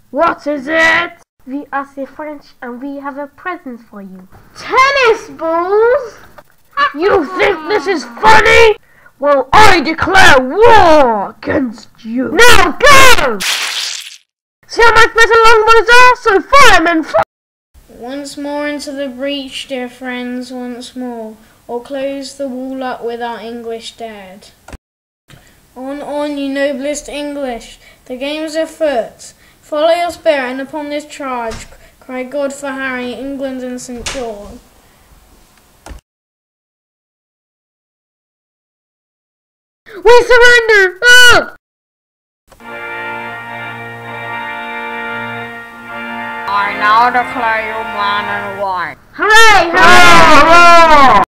What is it? We are the French and we have a present for you. Tennis balls? You think this is funny? Well, I declare war against you. Now go! See how much better long bodies are? So firemen, fire! Once more into the breach, dear friends, once more, or close the wall up with our English dead. On, you noblest English, the game's afoot. Follow your spirit, and upon this charge, cry God for Harry, England and St. George. We surrender! Ah! I now declare you man and wife. Hooray! Hooray! Hooray!